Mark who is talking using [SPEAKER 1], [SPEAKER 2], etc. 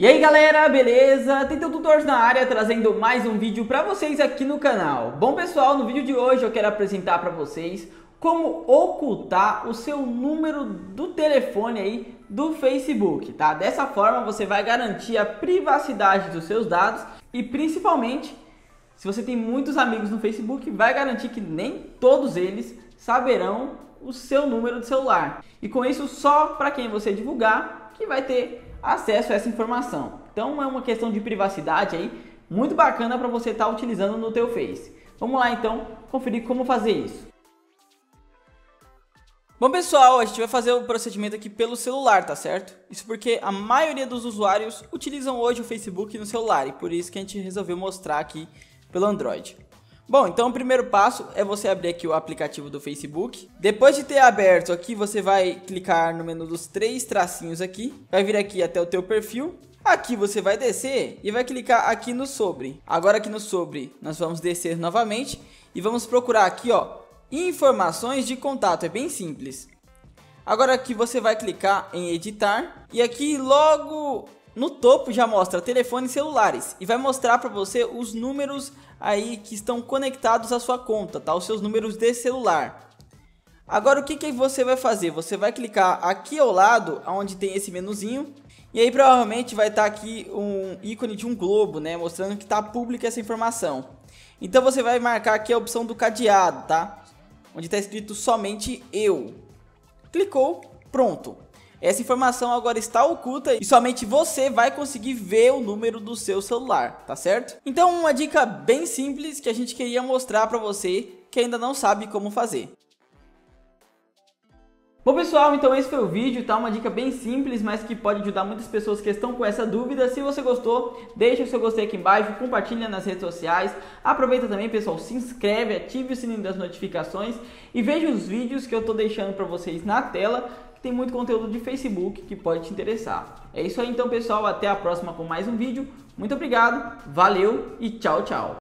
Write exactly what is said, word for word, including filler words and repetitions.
[SPEAKER 1] E aí galera, beleza? Tenteu Tutores na área, trazendo mais um vídeo para vocês aqui no canal. Bom pessoal, no vídeo de hoje eu quero apresentar para vocês como ocultar o seu número do telefone aí do Facebook, tá? Dessa forma você vai garantir a privacidade dos seus dados e principalmente, se você tem muitos amigos no Facebook, vai garantir que nem todos eles saberão o seu número de celular. E com isso, só para quem você divulgar que vai ter acesso a essa informação. Então é uma questão de privacidade aí muito bacana para você estar tá utilizando no teu Face. Vamos lá então conferir como fazer isso. Bom pessoal, a gente vai fazer o procedimento aqui pelo celular, tá certo? Isso porque a maioria dos usuários utilizam hoje o Facebook no celular e por isso que a gente resolveu mostrar aqui pelo Android. Bom, então o primeiro passo é você abrir aqui o aplicativo do Facebook. Depois de ter aberto aqui, você vai clicar no menu dos três tracinhos aqui. Vai vir aqui até o teu perfil. Aqui você vai descer e vai clicar aqui no sobre. Agora aqui no sobre nós vamos descer novamente e vamos procurar aqui, ó, informações de contato. É bem simples. Agora aqui você vai clicar em editar e aqui logo no topo já mostra telefones celulares e vai mostrar para você os números aí que estão conectados à sua conta, tá? Os seus números de celular. Agora o que que você vai fazer? Você vai clicar aqui ao lado, onde tem esse menuzinho, e aí provavelmente vai estar aqui um ícone de um globo, né? Mostrando que está pública essa informação. Então você vai marcar aqui a opção do cadeado, tá? Onde está escrito somente eu. Clicou, pronto. Essa informação agora está oculta e somente você vai conseguir ver o número do seu celular, tá certo? Então uma dica bem simples que a gente queria mostrar para você que ainda não sabe como fazer. Bom pessoal, então esse foi o vídeo, tá? Uma dica bem simples, mas que pode ajudar muitas pessoas que estão com essa dúvida. Se você gostou, deixa o seu gostei aqui embaixo, compartilha nas redes sociais. Aproveita também, pessoal, se inscreve, ative o sininho das notificações e veja os vídeos que eu tô deixando para vocês na tela. Tem muito conteúdo de Facebook que pode te interessar. É isso aí então pessoal, até a próxima com mais um vídeo. Muito obrigado, valeu e tchau, tchau.